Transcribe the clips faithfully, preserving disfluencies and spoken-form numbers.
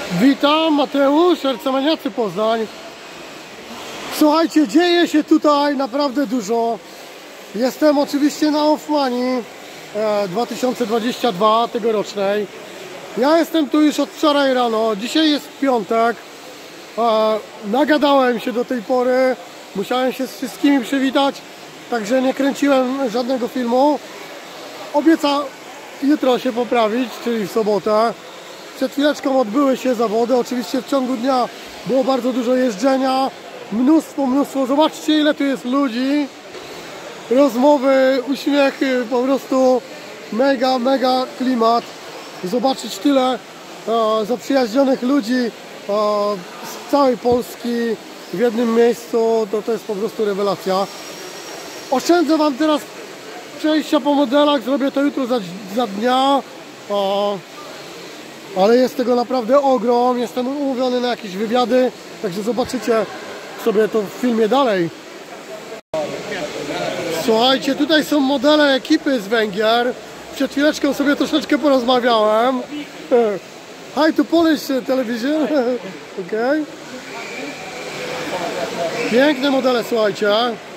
Witam, Mateusz, Arcemaniacy Poznań. Słuchajcie, dzieje się tutaj naprawdę dużo. Jestem oczywiście na Hoffmanii dwa tysiące dwudziestej drugiej tegorocznej. Ja jestem tu już od wczoraj rano. Dzisiaj jest piątek. Nagadałem się do tej pory. Musiałem się z wszystkimi przywitać, także nie kręciłem żadnego filmu. Obiecam jutro się poprawić, czyli w sobotę. Przed chwileczką odbyły się zawody. Oczywiście w ciągu dnia było bardzo dużo jeżdżenia. Mnóstwo, mnóstwo. Zobaczcie, ile tu jest ludzi. Rozmowy, uśmiechy, po prostu mega, mega klimat. Zobaczyć tyle e, zaprzyjaźnionych ludzi e, z całej Polski w jednym miejscu, to, to jest po prostu rewelacja. Oszczędzę Wam teraz przejścia po modelach, zrobię to jutro za, za dnia. E, ale jest tego naprawdę ogrom. Jestem umówiony na jakieś wywiady, także zobaczycie sobie to w filmie dalej. Słuchajcie, tutaj są modele ekipy z Węgier. Przed chwileczką sobie troszeczkę porozmawiałem. Hi to Polish television. Okay. Piękne modele, słuchajcie.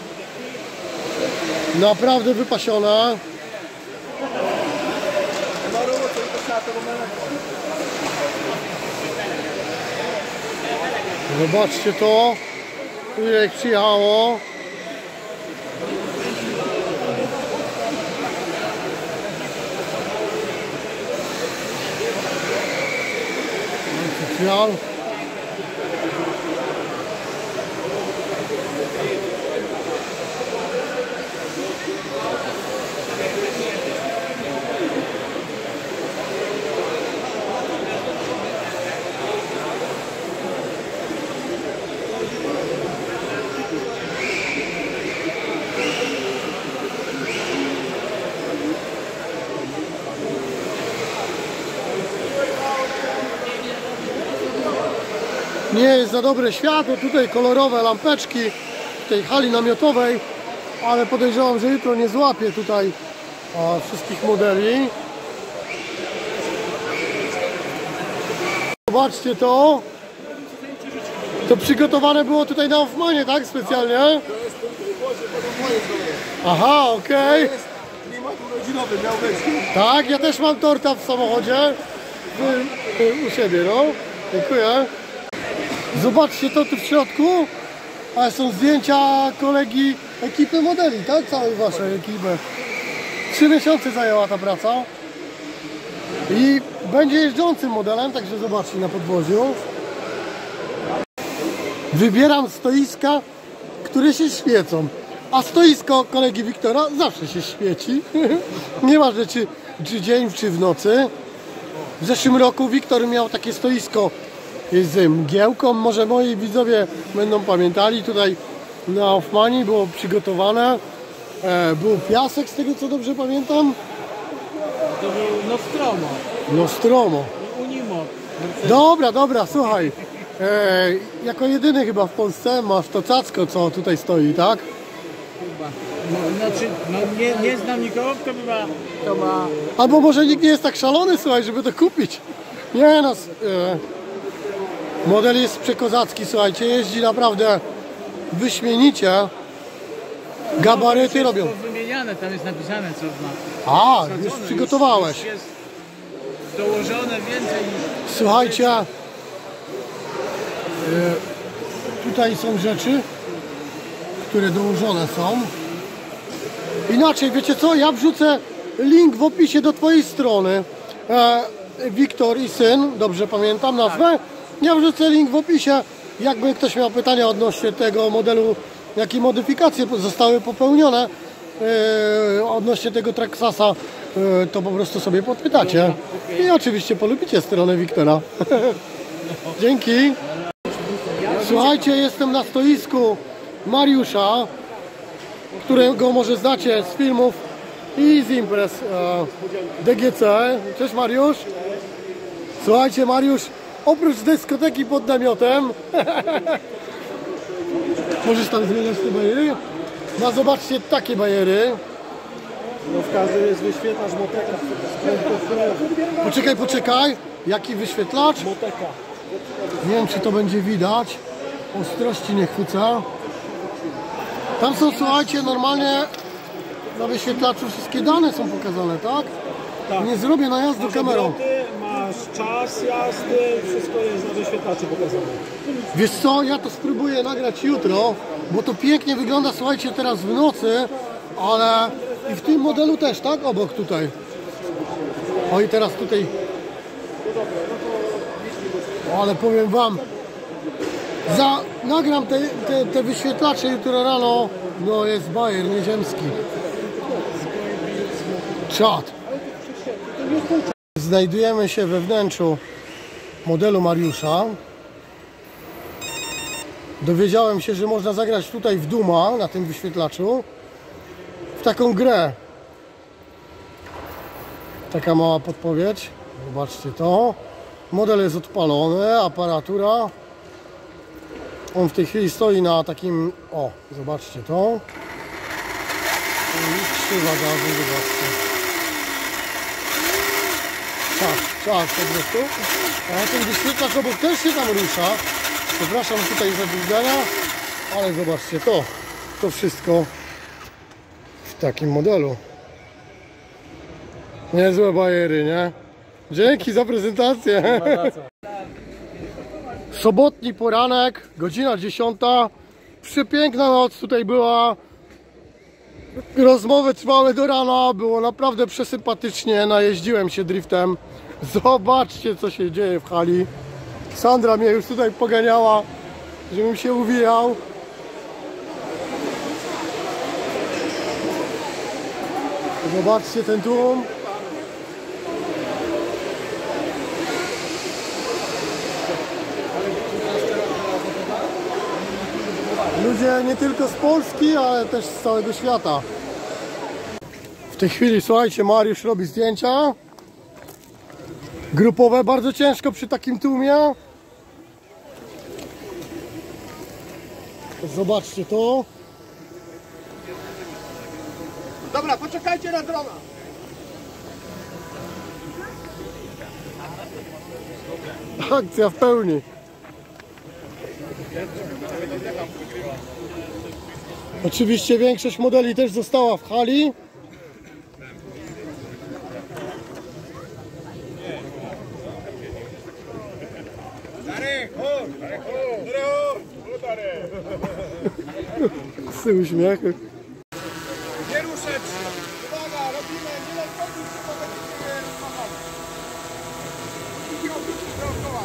Naprawdę wypasione. Zobaczcie to, ile ich przyjechało. Oficjal. Nie jest za dobre światło, tutaj kolorowe lampeczki w tej hali namiotowej, ale podejrzewam, że jutro nie złapię tutaj o, wszystkich modeli. Zobaczcie to. To przygotowane było tutaj na Hoffmanie, tak? Specjalnie? Aha, okej. Okay. Tak, ja też mam torta w samochodzie. U siebie, no. Dziękuję. Zobaczcie to tu w środku, a są zdjęcia kolegi ekipy modeli, tak? Całej waszej ekipy. Trzy miesiące zajęła ta praca i będzie jeżdżącym modelem, także zobaczcie na podwoziu. Wybieram stoiska, które się świecą, a stoisko kolegi Wiktora zawsze się świeci. Nieważne czy, czy dzień, czy w nocy. W zeszłym roku Wiktor miał takie stoisko z mgiełką, może moi widzowie będą pamiętali, tutaj na Hoffmanii było przygotowane, e, był piasek, z tego co dobrze pamiętam. To był Nostromo. Nostromo. I Unimog. Dobra, dobra, słuchaj, e, jako jedyny chyba w Polsce masz to cacko, co tutaj stoi, tak? Chyba. No, znaczy, no nie, nie znam nikogo, kto by ma, kto ma... Albo może nikt nie jest tak szalony, słuchaj, żeby to kupić. Nie, no... E, model jest przekozacki, słuchajcie, jeździ naprawdę wyśmienicie. Gabaryty jest robią. To wymieniane, tam jest napisane co ma. A, Wsadzone, już przygotowałeś. Już jest dołożone więcej niż... Słuchajcie, e, tutaj są rzeczy, które dołożone są. Inaczej, wiecie co, ja wrzucę link w opisie do twojej strony. E, Wiktor i syn, dobrze pamiętam nazwę? Tak. Ja wrzucę link w opisie, jakby ktoś miał pytania odnośnie tego modelu, jakie modyfikacje zostały popełnione yy, odnośnie tego Traxasa, yy, to po prostu sobie podpytacie. I oczywiście polubicie stronę Wiktora. Dzięki. Słuchajcie, jestem na stoisku Mariusza, którego może znacie z filmów i z imprez yy, D G C. Cześć Mariusz. Słuchajcie, Mariusz oprócz dyskoteki pod namiotem możesz tam zmieniać te bajery? No zobaczcie takie bajery. No w każdym jest wyświetlacz Moteka. Poczekaj, poczekaj. Jaki wyświetlacz? Moteka. Nie wiem, czy to będzie widać. Ostrości nie chwyca. Tam są, słuchajcie, normalnie na wyświetlaczu wszystkie dane są pokazane, tak? Tak. Nie zrobię najazdu Masz kamerą. obroty, masz czas jazdy, wszystko jest na wyświetlaczu pokazane. Wiesz co, ja to spróbuję nagrać jutro, bo to pięknie wygląda, słuchajcie, teraz w nocy, ale i w tym modelu też, tak? Obok tutaj. O i teraz tutaj. O, ale powiem wam, za, nagram te, te, te wyświetlacze jutro rano, no jest bajer nieziemski. Czad. Znajdujemy się we wnętrzu modelu Mariusza. Dowiedziałem się, że można zagrać tutaj w Duma na tym wyświetlaczu w taką grę. Taka mała podpowiedź. Zobaczcie to. Model jest odpalony, aparatura. On w tej chwili stoi na takim... O, zobaczcie to. I krzywa gazu, zobaczcie. Czas, czas po prostu. A ten wyświetlacz obok też się tam rusza. Przepraszam tutaj za drgania, ale zobaczcie to. To wszystko w takim modelu. Niezłe bajery, nie? Dzięki za prezentację. Sobotni poranek, godzina dziesiąta. Przepiękna noc tutaj była. Rozmowy trwały do rana, było naprawdę przesympatycznie. Najeździłem się driftem. Zobaczcie, co się dzieje w hali. Sandra mnie już tutaj poganiała, żebym się uwijał. Zobaczcie ten tłum. Ludzie nie tylko z Polski, ale też z całego świata. W tej chwili, słuchajcie, Mariusz robi zdjęcia grupowe, bardzo ciężko przy takim tłumie. Zobaczcie to. Dobra, poczekajcie na drona. Akcja w pełni. Oczywiście większość modeli też została w hali. Z uśmiechem. Nie ruszać! Uwaga, robimy, nie rozchodzić się, bo będziemy rozmawiali. I robić dookoła.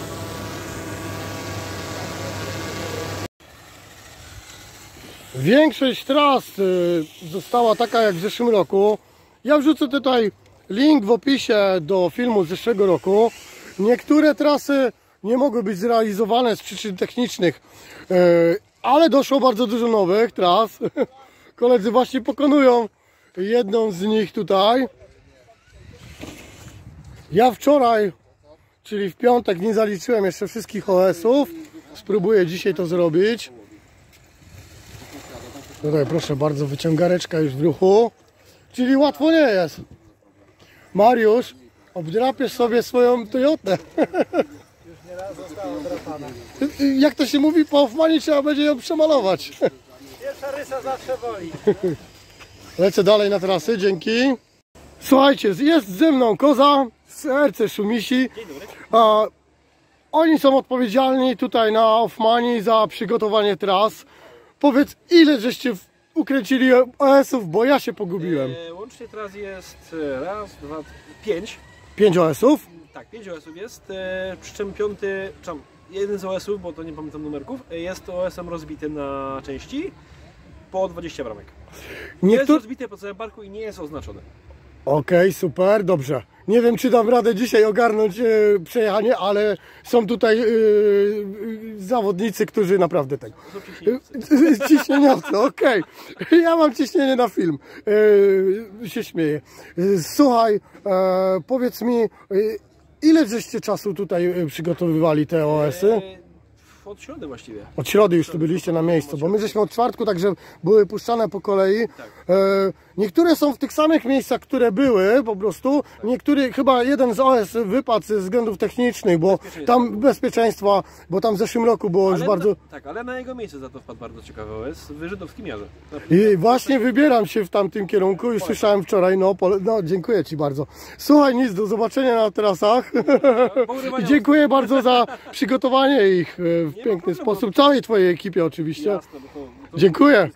Większość tras została taka jak w zeszłym roku. Ja wrzucę tutaj link w opisie do filmu z zeszłego roku. Niektóre trasy nie mogły być zrealizowane z przyczyn technicznych, ale doszło bardzo dużo nowych tras. Koledzy właśnie pokonują jedną z nich tutaj. Ja wczoraj, czyli w piątek, nie zaliczyłem jeszcze wszystkich O S-ów. Spróbuję dzisiaj to zrobić. Tutaj proszę bardzo, wyciągareczka już w ruchu. Czyli łatwo nie jest. Mariusz, obdrapiesz sobie swoją Toyotę. Już nieraz została odrapana. Jak to się mówi, po Hoffmanie trzeba będzie ją przemalować. Pierwsza rysa zawsze boli. Lecę dalej na trasy, dzięki. Słuchajcie, jest ze mną Koza z R C Szumisi. A, oni są odpowiedzialni tutaj na Hoffmanie za przygotowanie tras. Powiedz, ile żeście ukręcili O S-ów, bo ja się pogubiłem. E, łącznie teraz jest raz, dwa, pięć. Pięć O S-ów? Tak, pięć O S-ów jest. E, przy czym piąty, czym, jeden z O S-ów, bo to nie pamiętam numerków, e, jest O S-em rozbity na części po dwadzieścia bramek. Nie jest rozbity po całym parku i nie jest oznaczony. Okej, okay, super, dobrze. Nie wiem, czy dam radę dzisiaj ogarnąć e, przejechanie, ale są tutaj e, e, zawodnicy, którzy naprawdę tak. E, ciśnieniowcy, okej. Okay. Ja mam ciśnienie na film. E, się śmieję. E, słuchaj, e, powiedz mi, e, ile żeście czasu tutaj przygotowywali te O S-y? od środy właściwie. Od środy już tu byliście na miejscu, bo my żeśmy od czwartku, także były puszczane po kolei. Tak. E, niektóre są w tych samych miejscach, które były po prostu. Niektóre, chyba jeden z O S wypadł ze względów technicznych, bo tam bezpieczeństwa, bo tam w zeszłym roku było już Ale bardzo... na, tak, ale na jego miejsce za to wpadł bardzo ciekawy O S w Żydowskim Jarze. I właśnie wybieram się w tamtym kierunku, już słyszałem wczoraj, no, pole... no dziękuję Ci bardzo. Słuchaj, nic, do zobaczenia na trasach. I dziękuję bardzo za przygotowanie ich w piękny sposób, całej Twojej ekipie oczywiście. Jasne, bo to, bo to Dziękuję.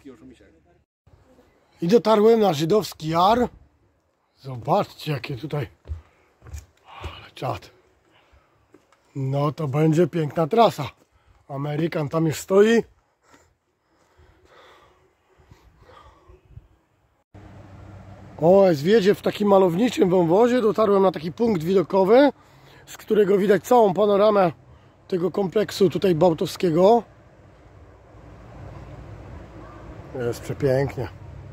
I dotarłem na Żydowski Jar. Zobaczcie, jakie tutaj... Ale czad. No to będzie piękna trasa. Amerykan tam już stoi. O, jest wiedzie w takim malowniczym wąwozie. Dotarłem na taki punkt widokowy, z którego widać całą panoramę tego kompleksu tutaj bałtowskiego. Jest przepięknie.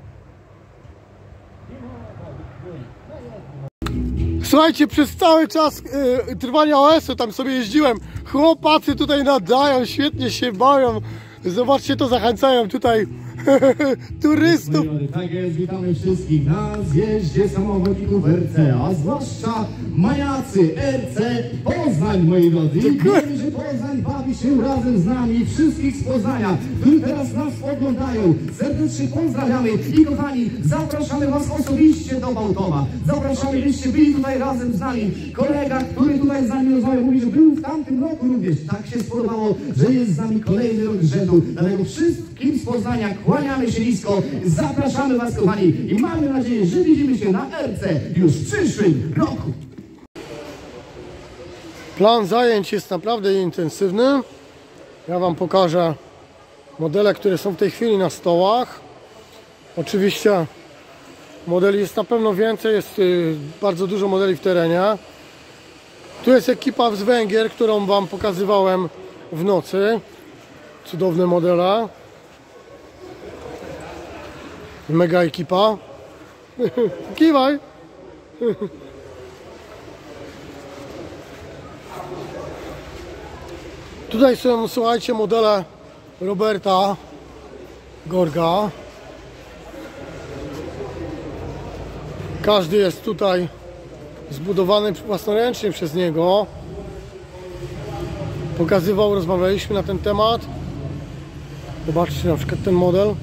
Słuchajcie, przez cały czas y, trwania O S-u tam sobie jeździłem. Chłopacy tutaj nadają, świetnie się bawią. Zobaczcie, to zachęcają tutaj turystów. Tak jest, witamy wszystkich na zjeździe samochodzików R C, a zwłaszcza majacy R C Poznań, moi drodzy. Wiemy, że Poznań bawi się razem z nami, wszystkich z Poznania, którzy teraz nas oglądają. Serdecznie pozdrawiamy i kochani, zapraszamy Was osobiście do Bałtowa. Zapraszamy, byście byli tutaj razem z nami. Kolega, który tutaj z nami rozmawiał, mówi, że był w tamtym roku również. Tak się spodobało, że jest z nami kolejny rok z rzędu. Dlatego wszystkim z Poznania kłaniamy się nisko, zapraszamy Was, kochani, i mamy nadzieję, że widzimy się na R C już w przyszłym roku. Plan zajęć jest naprawdę intensywny. Ja Wam pokażę modele, które są w tej chwili na stołach. Oczywiście modeli jest na pewno więcej, jest bardzo dużo modeli w terenie. Tu jest ekipa z Węgier, którą Wam pokazywałem w nocy. Cudowne modele. Mega ekipa. Kiwaj. Tutaj są, słuchajcie, modele Roberta Gorga. Każdy jest tutaj zbudowany własnoręcznie przez niego. Pokazywał, rozmawialiśmy na ten temat. Zobaczcie na przykład ten model.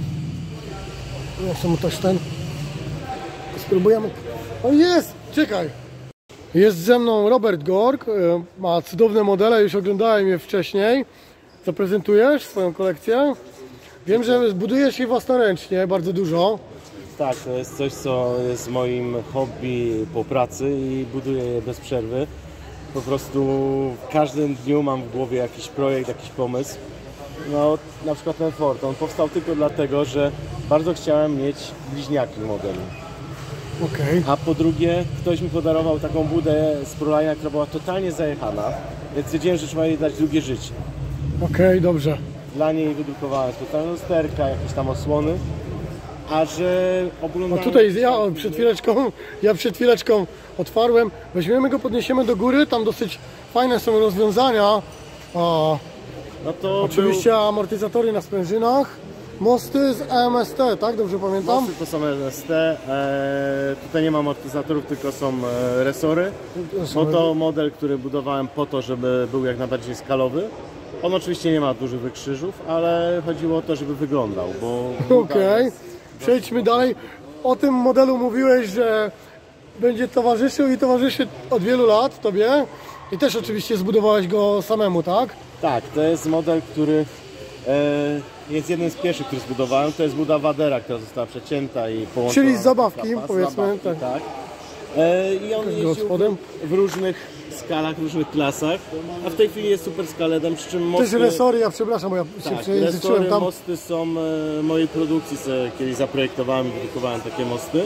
Ja chcę też ten. Spróbujemy. O, jest! Czekaj! Jest ze mną Robert Gorg. Ma cudowne modele, już oglądałem je wcześniej. Zaprezentujesz swoją kolekcję? Wiem, że budujesz je własnoręcznie, bardzo dużo. Tak, to jest coś, co jest moim hobby po pracy i buduję je bez przerwy. Po prostu w każdym dniu mam w głowie jakiś projekt, jakiś pomysł. No, na przykład ten Ford, on powstał tylko dlatego, że bardzo chciałem mieć bliźniaki modelu. Okay. A po drugie, ktoś mi podarował taką budę z Prolina, która była totalnie zajechana, więc stwierdziłem, że trzeba jej dać drugie życie. Okej, okay, dobrze. Dla niej wydrukowałem specjalną lusterka, jakieś tam osłony, a że oglądałem... A tutaj ja przed chwileczką, ja przed chwileczką otwarłem, weźmiemy go, podniesiemy do góry, tam dosyć fajne są rozwiązania. A, no to oczywiście był... amortyzatory na sprężynach, mosty z E M S T, tak? Dobrze pamiętam? Mosty to są E M S T, e, tutaj nie ma amortyzatorów, tylko są e, resory. Bo to model, który budowałem po to, żeby był jak najbardziej skalowy. On oczywiście nie ma dużych wykrzyżów, ale chodziło o to, żeby wyglądał, bo... Okej, okay. Przejdźmy dalej. O tym modelu mówiłeś, że będzie towarzyszył i towarzyszy od wielu lat Tobie. I też oczywiście zbudowałeś go samemu, tak? Tak, to jest model, który e, jest jednym z pierwszych, który zbudowałem. To jest buda Wadera, która została przecięta i połączona. Czyli z zabawki, zapas, powiedzmy. Zabawki, tak. tak. E, I on jeździł w różnych skalach, różnych klasach, a w tej chwili jest super skaledem, przy czym mosty... Też resory, ja przepraszam, bo ja się tak, przejęzyczyłem tam. Mosty są e, mojej produkcji, sobie kiedyś zaprojektowałem i wydrukowałem takie mosty.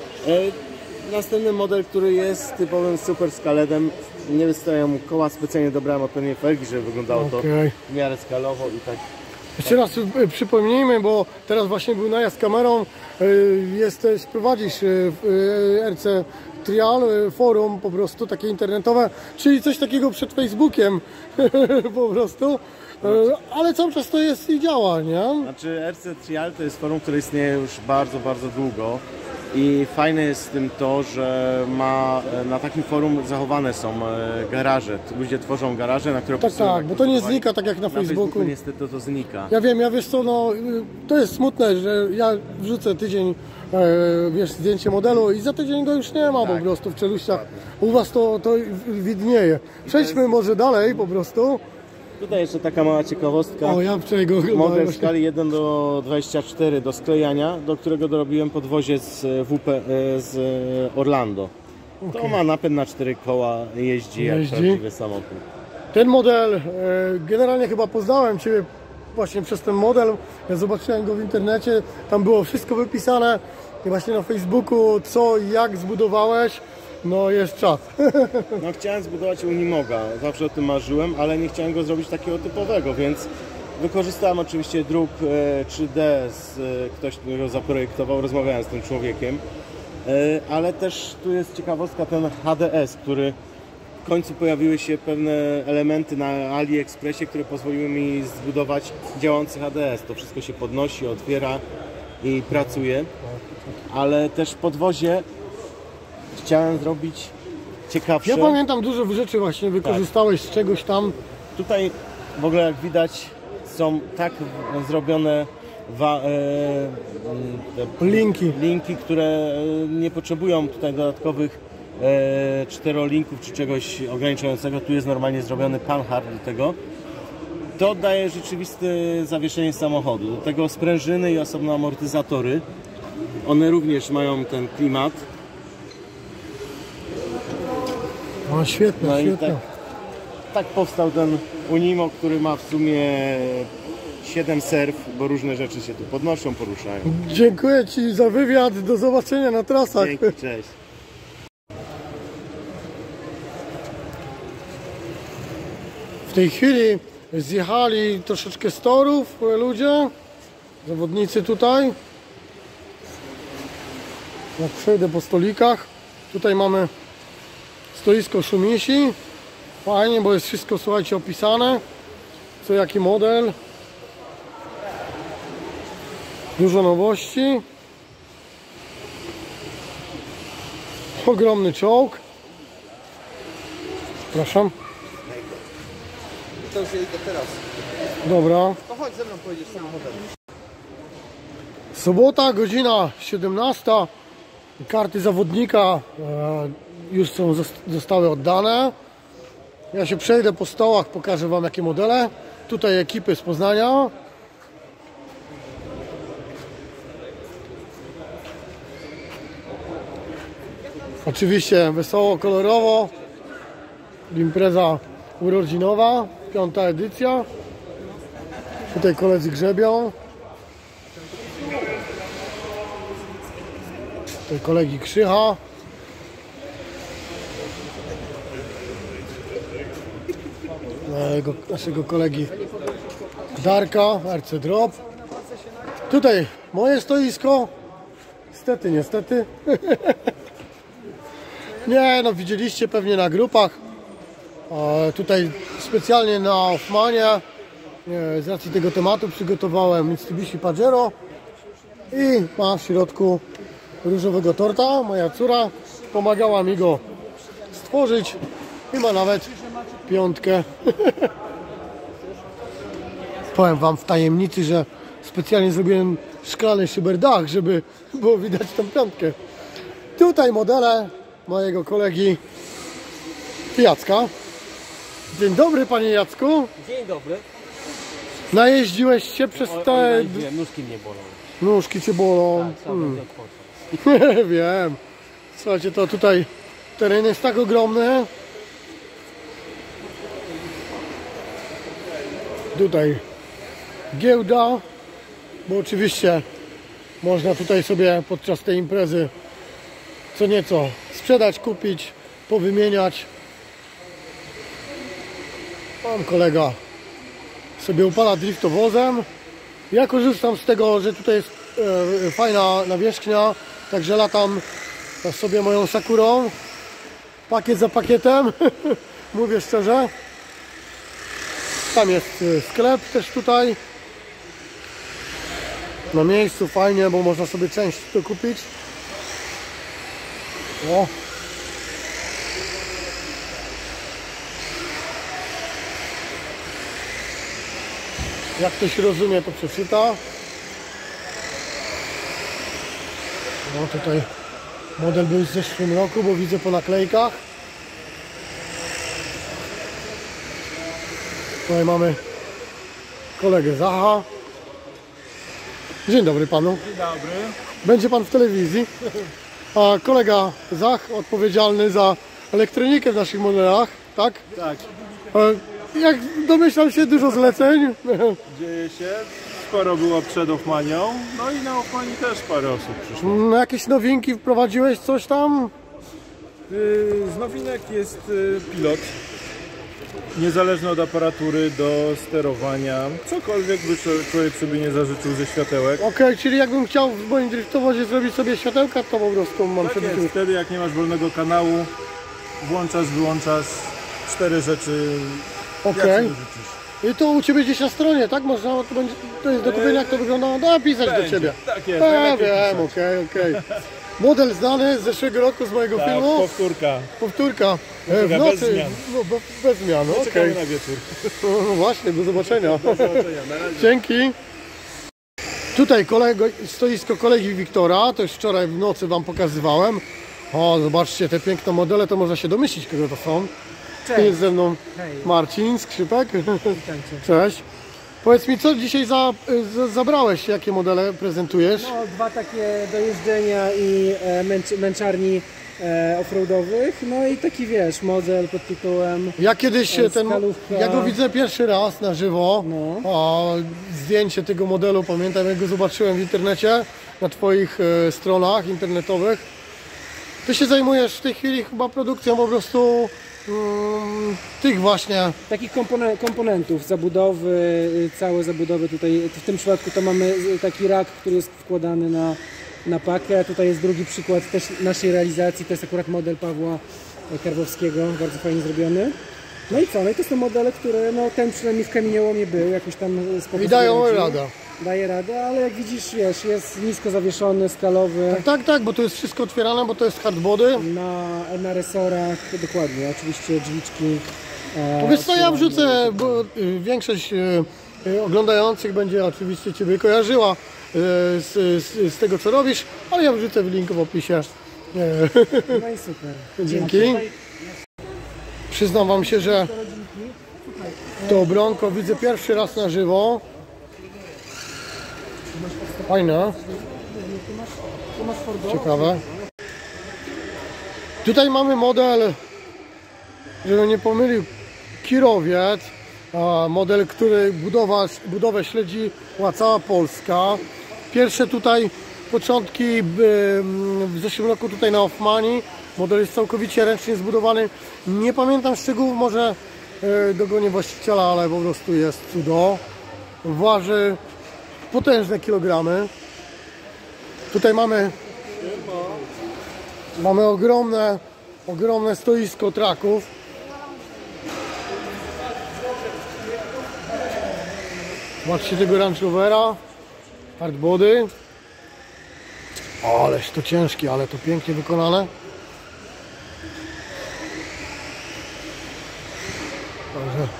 E, następny model, który jest typowym super skaledem, nie wystawiam mu koła, specjalnie dobrałem odpowiednie felgi, żeby wyglądało okay. to w miarę skalowo i tak. Jeszcze raz przypomnijmy, bo teraz właśnie był najazd kamerą, jesteś, prowadzisz R C Trial, forum po prostu takie internetowe, czyli coś takiego przed Facebookiem po prostu, ale cały czas to jest i działa, nie? Znaczy R C Trial to jest forum, które istnieje już bardzo, bardzo długo i fajne jest z tym to, że ma, na takim forum zachowane są garaże. Ludzie tworzą garaże, na które Tak, tak, bo to nie znika tak jak na, na Facebooku. Facebooku niestety to, to znika. Ja wiem, ja wiesz co, no to jest smutne, że ja wrzucę tydzień, e, wiesz, zdjęcie modelu i za tydzień go już nie ma Tak. po prostu w czeluściach. U was to, to widnieje. Przejdźmy może dalej po prostu. Tutaj jeszcze taka mała ciekawostka. O, ja wczoraj go oglądałem Model w właśnie. skali jeden do dwudziestu czterech do sklejania, do którego dorobiłem podwozie z, W P, z Orlando. To Okay. ma napęd na cztery koła, jeździ, jak Jeździ. prawdziwy samochód. Ten model, e, generalnie chyba poznałem Ciebie właśnie przez ten model. Ja zobaczyłem go w internecie, tam było wszystko wypisane i właśnie na Facebooku co i jak zbudowałeś. No jest czas. No chciałem zbudować Unimoga, zawsze o tym marzyłem, ale nie chciałem go zrobić takiego typowego, więc wykorzystałem oczywiście druk e, trzy D z e, ktoś, który go zaprojektował, rozmawiałem z tym człowiekiem, e, ale też tu jest ciekawostka ten H D S, który w końcu pojawiły się pewne elementy na AliExpressie, które pozwoliły mi zbudować działający H D S. To wszystko się podnosi, otwiera i pracuje, ale też podwozie chciałem zrobić ciekawsze. Ja pamiętam dużo rzeczy właśnie wykorzystałeś z czegoś tam. Tutaj w ogóle jak widać są tak zrobione wa, e, te Linki. linki, które e, nie potrzebują tutaj dodatkowych e, czterolinków czy czegoś ograniczającego. Tu jest normalnie zrobiony panhard do tego. To daje rzeczywiste zawieszenie samochodu. Do tego sprężyny i osobne amortyzatory. One również mają ten klimat. O, świetne, No i świetne. tak, tak powstał ten Unimo, który ma w sumie siedem serw, bo różne rzeczy się tu podnoszą, poruszają. Dziękuję Ci za wywiad, do zobaczenia na trasach. Dzięki, cześć. W tej chwili zjechali troszeczkę z torów ludzie, zawodnicy tutaj. Jak przejdę po stolikach, tutaj mamy stoisko Szumisi. Fajnie, bo jest wszystko, słuchajcie, opisane. Co jaki model. Dużo nowości. Ogromny czołg. Przepraszam. To już ja idę teraz. Dobra. To chodź ze mną, pojedziesz samochodem. Sobota, godzina siedemnasta. Karty zawodnika e, już są, zostały oddane. Ja się przejdę po stołach, pokażę Wam jakie modele. Tutaj ekipy z Poznania. Oczywiście wesoło, kolorowo. Impreza urodzinowa, piąta edycja. Tutaj koledzy grzebią. Tutaj kolegi Krzycha. Naszego, naszego kolegi Darka, R C Drop. Tutaj moje stoisko. Niestety, niestety. Nie, no widzieliście pewnie na grupach. E, tutaj specjalnie na Hoffmanie e, z racji tego tematu przygotowałem Mitsubishi Pajero i ma w środku różowego torta. Moja córa pomagała mi go stworzyć i ma nawet piątkę. Powiem Wam w tajemnicy, że specjalnie zrobiłem szklany szyberdach, żeby było widać tą piątkę. Tutaj modele mojego kolegi Jacka. Dzień dobry, panie Jacku. Dzień dobry. Najeździłeś się przez te... Nie, nóżki mnie bolą. Nóżki cię bolą. Tak, Hmm. Wiem. Słuchajcie, to tutaj teren jest tak ogromny. Tutaj giełda, bo oczywiście można tutaj sobie podczas tej imprezy co nieco sprzedać, kupić, powymieniać. Mam kolega sobie upala driftowozem. Ja korzystam z tego, że tutaj jest e, fajna nawierzchnia, także latam to sobie moją Sakurą. Pakiet za pakietem. Mówię szczerze. Tam jest sklep też tutaj. Na miejscu fajnie, bo można sobie część tu kupić. O. Jak ktoś rozumie, to przeczyta. No tutaj model był w zeszłym roku, bo widzę po naklejkach. Tutaj mamy kolegę Zacha. Dzień dobry panu. Dzień dobry. Będzie pan w telewizji. A kolega Zach odpowiedzialny za elektronikę w naszych modelach, tak? Tak, Jak domyślam się, dużo zleceń. dzieje się. Sporo było przed Hoffmanią, no i na Hoffmanie też parę osób przyszło. No, jakieś nowinki wprowadziłeś, coś tam? Z nowinek jest pilot. Niezależny od aparatury do sterowania. Cokolwiek by człowiek sobie nie zażyczył ze światełek. Okej, okay, czyli jakbym chciał w moim driftowozie zrobić sobie światełka, to po prostu mam Tak przed jest, tym. wtedy jak nie masz wolnego kanału, włączasz, wyłączasz cztery rzeczy, Okej. jak sobie życzysz. I to u Ciebie gdzieś na stronie, tak? Można, to, będzie, to jest do kupienia, jak to wygląda? Da, pisać do Będzie, Ciebie. tak jest, Ja najlepiej wiem, pisać. okej, okej. Model znany z zeszłego roku z mojego Tak, filmu. powtórka. Powtórka. E, W bez nocy. zmian. No, be- bez zmian, okej. Czekamy na wieczór. No właśnie, do zobaczenia. Do zobaczenia, na razie. Dzięki. Tutaj kolego, stoisko kolegi Wiktora, to już wczoraj w nocy Wam pokazywałem. O, zobaczcie, te piękne modele, to można się domyślić, kogo to są. Cześć. Jest ze mną Hej. Marcin Skrzypek. Witajcie. Cześć. Powiedz mi, co dzisiaj za, za, zabrałeś, jakie modele prezentujesz? No, dwa takie do jeżdżenia i e, męcz, męczarni e, offroadowych. No i taki, wiesz, model pod tytułem Ja kiedyś E, ten, skalówka. ja go widzę pierwszy raz na żywo, No. a zdjęcie tego modelu, pamiętam jak go zobaczyłem w internecie, na Twoich e, stronach internetowych. Ty się zajmujesz w tej chwili chyba produkcją po prostu mm, tych właśnie, takich kompone, komponentów, zabudowy, y, całe zabudowy tutaj. W tym przypadku to mamy y, taki rak, który jest wkładany na, na pakę. Tutaj jest drugi przykład też naszej realizacji. To jest akurat model Pawła Karwowskiego, bardzo fajnie zrobiony. No i co? No i to są modele, które no, ten przynajmniej w kamieniołomie był, jakoś tam spoko i dają sobie radził. radę. Daje radę, ale jak widzisz, wiesz, jest nisko zawieszony, skalowy. Tak, tak, bo to jest wszystko otwierane, bo to jest hardbody. Na, na resorach, dokładnie, oczywiście drzwiczki. E, Wiesz co, ja otwierane. wrzucę, bo y, większość y, y, oglądających będzie oczywiście Ciebie kojarzyła y, z, z, z tego co robisz, ale ja wrzucę w link w opisie. Y, No i super. Dzięki. Przyznam Wam się, że to Bronco widzę pierwszy raz na żywo. Fajne. Ciekawe. Tutaj mamy model, żebym nie pomylił, Kirowiec. A, model, który budowa, budowę śledziła cała Polska. Pierwsze tutaj początki w zeszłym roku tutaj na Hoffmanii. Model jest całkowicie ręcznie zbudowany. Nie pamiętam szczegółów, może e, dogonię właściciela, ale po prostu jest cudo. Waży potężne kilogramy. Tutaj mamy mamy ogromne, ogromne stoisko traków. Zobaczcie tego Range Rovera, hardbody. O, ależ to ciężkie, ale to pięknie wykonane. Także.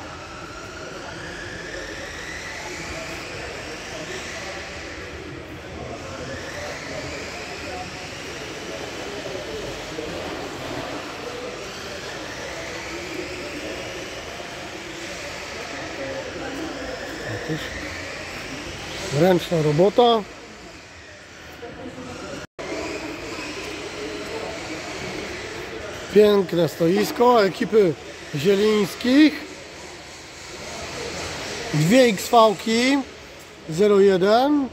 Ręczna robota. Piękne stoisko ekipy Zielińskich. Dwie X V-ki zero jeden.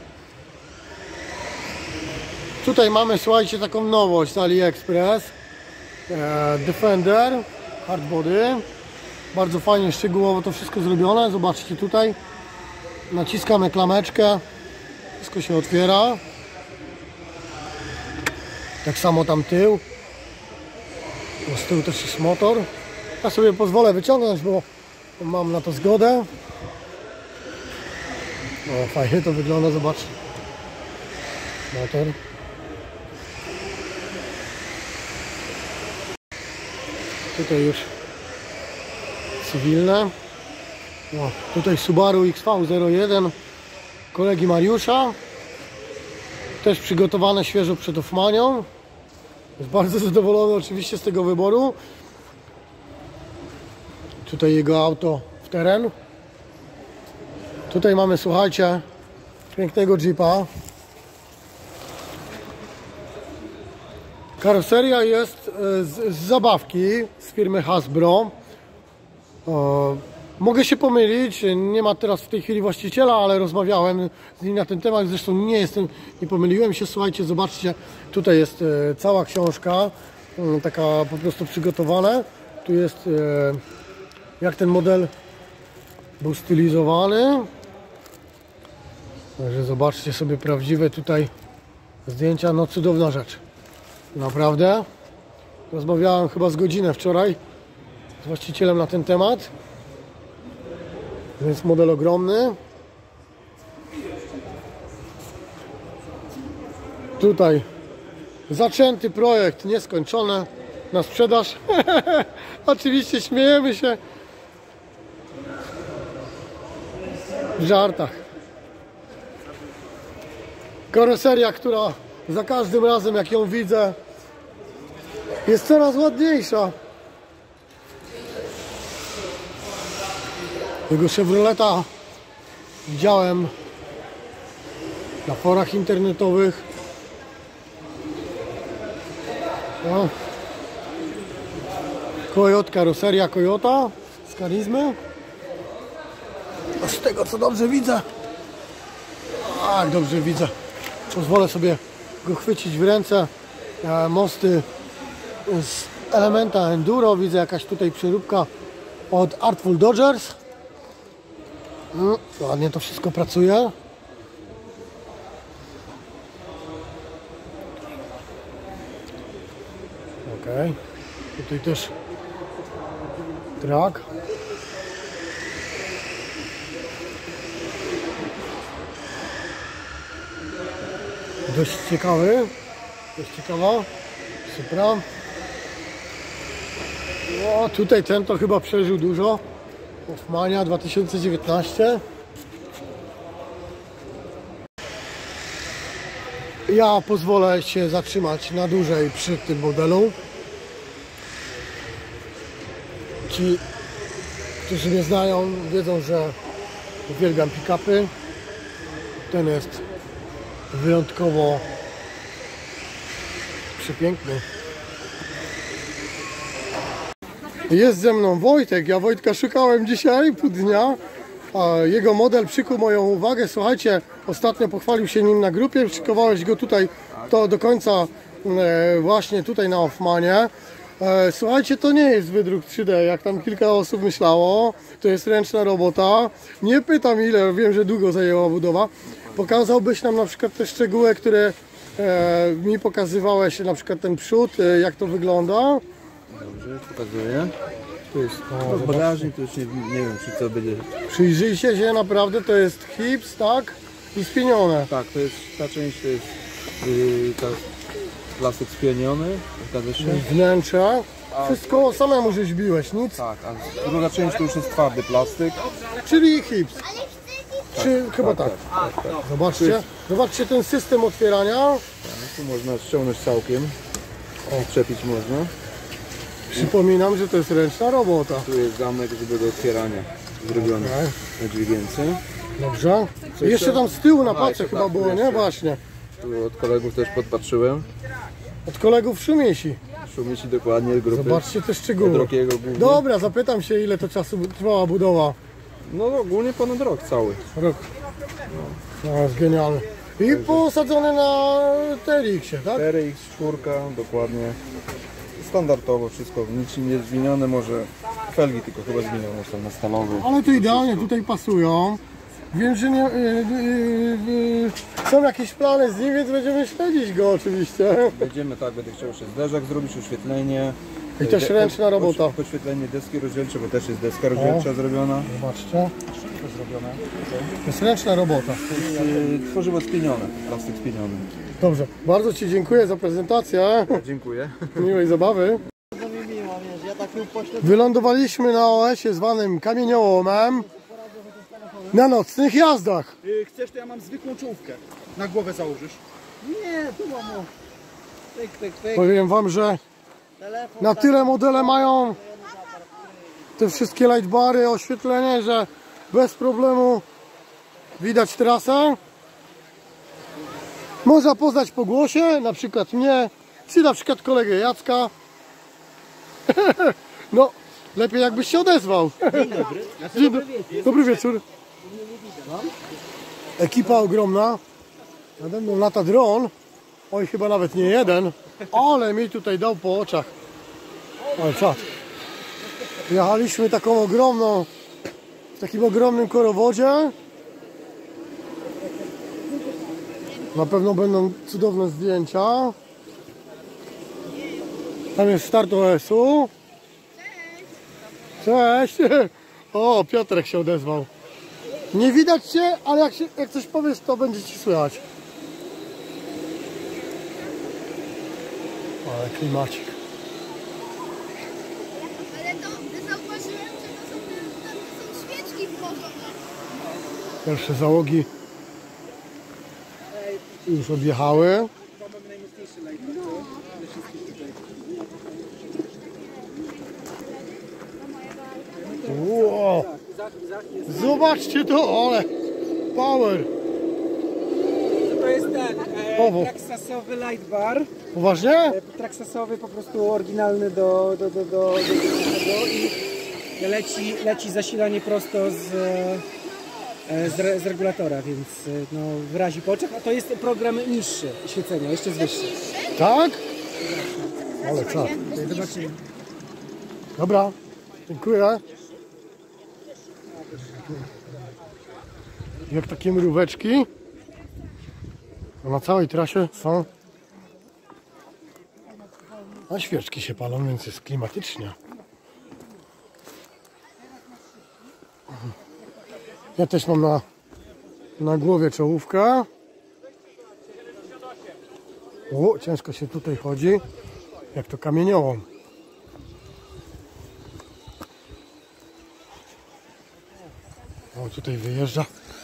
Tutaj mamy, słuchajcie, taką nowość z AliExpress. E, Defender hardbody. Bardzo fajnie, szczegółowo to wszystko zrobione. Zobaczcie tutaj. Naciskamy klameczkę. Wszystko się otwiera. Tak samo tam tył. Z tyłu też jest motor. Ja sobie pozwolę wyciągnąć, bo mam na to zgodę. O, fajnie to wygląda, zobacz. Motor. Tutaj już cywilne. O, tutaj Subaru X V zero jeden kolegi Mariusza. Też przygotowane świeżo przed Hoffmanią. Jest bardzo zadowolony oczywiście z tego wyboru. Tutaj jego auto w teren. Tutaj mamy, słuchajcie, pięknego Jeepa. Karoseria jest z, z zabawki z firmy Hasbro. O, mogę się pomylić, nie ma teraz w tej chwili właściciela, ale rozmawiałem z nim na ten temat, zresztą nie jestem, nie pomyliłem się. Słuchajcie, zobaczcie, tutaj jest e, cała książka, e, taka po prostu przygotowana. Tu jest e, jak ten model był stylizowany. Także zobaczcie sobie prawdziwe tutaj zdjęcia, no cudowna rzecz. Naprawdę. Rozmawiałem chyba z godzinę wczoraj z właścicielem na ten temat. Więc model ogromny. Tutaj zaczęty projekt, nieskończony na sprzedaż. Oczywiście śmiejemy się w żartach. Karoseria, która za każdym razem jak ją widzę jest coraz ładniejsza. Tego Chevroleta widziałem na forach internetowych. No. Coyote, karoseria Coyota z karizmy. A z tego co dobrze widzę, tak dobrze widzę, pozwolę sobie go chwycić w ręce. Mosty z elementa enduro, widzę jakaś tutaj przeróbka od Artful Dodgers. No, ładnie to wszystko pracuje. Ok, tutaj też track. Dość ciekawy, dość ciekawa, super. O, tutaj ten to chyba przeżył dużo. Hoffmania dwa tysiące dziewiętnaście. Ja pozwolę się zatrzymać na dłużej przy tym modelu. Ci, którzy mnie znają, wiedzą, że uwielbiam pick-upy. Ten jest wyjątkowo przepiękny. Jest ze mną Wojtek. Ja Wojtka szukałem dzisiaj pół dnia. A jego model przykuł moją uwagę. Słuchajcie, ostatnio pochwalił się nim na grupie. Szykowałeś go tutaj to do końca e, właśnie tutaj na Hoffmanie. E, słuchajcie, to nie jest wydruk trzy D, jak tam kilka osób myślało. To jest ręczna robota. Nie pytam ile, wiem, że długo zajęła budowa. Pokazałbyś nam na przykład te szczegóły, które e, mi pokazywałeś, na przykład ten przód, e, jak to wygląda. Dobrze, pokazuję. Tu jest o, bagażnik, to już nie, nie wiem, czy co będzie. Przyjrzyjcie się, naprawdę to jest hips, tak? I spienione. Tak, to jest ta część, to jest yy, ta plastik spieniony, zgadza się? Wnętrze. Wszystko samemu rzeźbiłeś, nic? Tak, a druga część to już jest twardy plastik. Czyli hips. Czy tak, chyba tak, tak. tak, tak, tak. Zobaczcie, zobaczcie ten system otwierania. Tak, tu można ściągnąć całkiem. O, przepić można. Przypominam, że to jest ręczna robota. Tu jest zamek, żeby do otwierania zrobiony Okay. na dźwigience. Dobrze. I jeszcze tam z tyłu na A, pace jeszcze chyba tak, było, nie? jeszcze. Właśnie. Tu od kolegów też podpatrzyłem. Od kolegów Szumiesi. Szumici dokładnie grupy. Zobaczcie te Od szczegóły. Rockiego głównie. Dobra, zapytam się, ile to czasu trwała budowa. No ogólnie ponad rok cały. Rok. No, jest genialny. I posadzony na T R X-ie, tak? cztery X cztery, dokładnie. Standardowo wszystko, niczym nie zwinione, może felgi tylko chyba zwinione są na stalowy. Ale to idealnie tutaj pasują. wiem, że nie, yy, yy, yy, są jakieś plany z nim, więc będziemy śledzić go oczywiście. Będziemy, tak, będę chciał jeszcze zderzak zrobić, oświetlenie. I też ręczna robota. Podświetlenie deski rozdzielczej, bo też jest deska rozdzielcza zrobiona. Zobaczcie. To zrobione. To jest ręczna robota. Yy, tworzywo spienione, plastik spieniony. Dobrze, bardzo Ci dziękuję za prezentację. Dziękuję. Miłej zabawy. Wylądowaliśmy na O S-ie zwanym kamieniołomem na nocnych jazdach. Chcesz, to ja mam zwykłą czołówkę. Na głowę założysz. Nie, tu mam. Tyk, tyk, tyk. Powiem Wam, że na tyle modele mają te wszystkie lightbary, oświetlenie, że bez problemu widać trasę. Można poznać po głosie, na przykład mnie, czy na przykład kolegę Jacka. No, lepiej jakbyś się odezwał. Dzień dobry. Dzień do... Dobry wieczór. Ekipa ogromna. Nade mną lata dron. Oj, chyba nawet nie jeden. Ale mi tutaj dał po oczach. Ale czad. Jechaliśmy taką ogromną, w takim ogromnym korowodzie. Na pewno będą cudowne zdjęcia. Tam jest start O S-u. Cześć! O, Piotrek się odezwał. Nie widać Cię, ale jak, się, jak coś powiesz, to będzie Ci słychać. Ale klimacik. Ale to zauważyłem, że to są, tam są świeczki włożone. Pierwsze załogi już odjechały. Wow. Zobaczcie to, ale power. To jest ten e, traksasowy light bar. Poważnie? E, traksasowy, po prostu oryginalny do, do, do, do, do, do i leci, leci zasilanie prosto z, e, z, re, z regulatora, więc e, no, wyrazi po oczach. A to jest program niższy świecenia, jeszcze jest wyższy. Tak? Ale czas. Zobaczymy. Dobra, dziękuję. Jak takie mróweczki. Na całej trasie są. A świeczki się palą, więc jest klimatycznie. Ja też mam na, na głowie czołówkę. O, ciężko się tutaj chodzi. Jak to kamieniołom. O, tutaj wyjeżdża.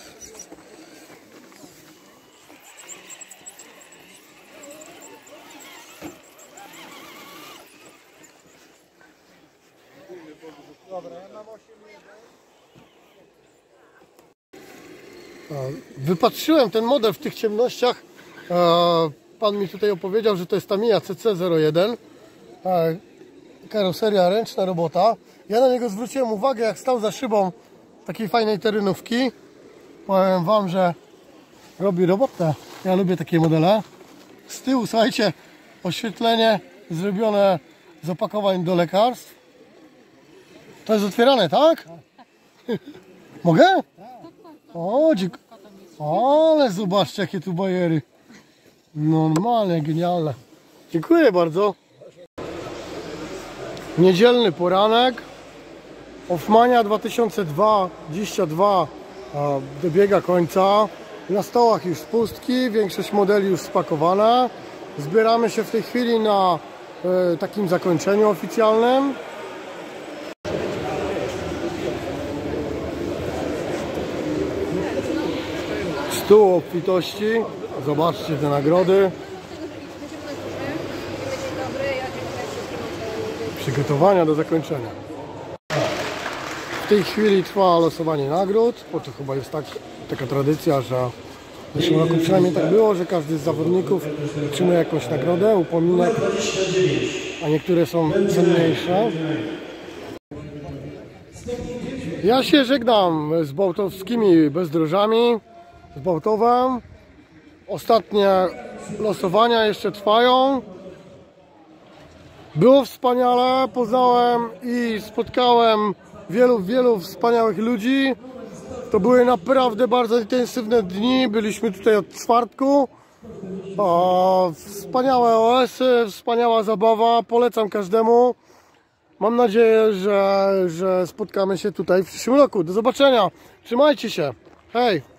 Wypatrzyłem ten model w tych ciemnościach. Pan mi tutaj opowiedział, że to jest Tamiya C C zero jeden. Karoseria, ręczna robota. Ja na niego zwróciłem uwagę, jak stał za szybą takiej fajnej terenówki. Powiem Wam, że robi robotę. Ja lubię takie modele. Z tyłu, słuchajcie, oświetlenie zrobione z opakowań do lekarstw. To jest otwierane, tak? Mogę? O, dziękuję. Ale zobaczcie, jakie tu bajery. Normalnie, genialne. Dziękuję bardzo. Niedzielny poranek. Hoffmania dwa tysiące dwadzieścia dwa dobiega końca. Na stołach już spustki, większość modeli już spakowana. Zbieramy się w tej chwili na e, takim zakończeniu oficjalnym. Stół obfitości. Zobaczcie te nagrody. Przygotowania do zakończenia. W tej chwili trwa losowanie nagród, bo to chyba jest tak, taka tradycja, że w zeszłym roku przynajmniej tak było, że każdy z zawodników otrzymuje jakąś nagrodę, upominek, a niektóre są cenniejsze. Ja się żegnam z bałtowskimi bezdrożami, z Bałtowem. Ostatnie losowania jeszcze trwają. Było wspaniale, poznałem i spotkałem wielu, wielu wspaniałych ludzi. To były naprawdę bardzo intensywne dni. Byliśmy tutaj od czwartku. O, wspaniałe O S-y, wspaniała zabawa. Polecam każdemu. Mam nadzieję, że, że spotkamy się tutaj w przyszłym roku. Do zobaczenia. Trzymajcie się. Hej!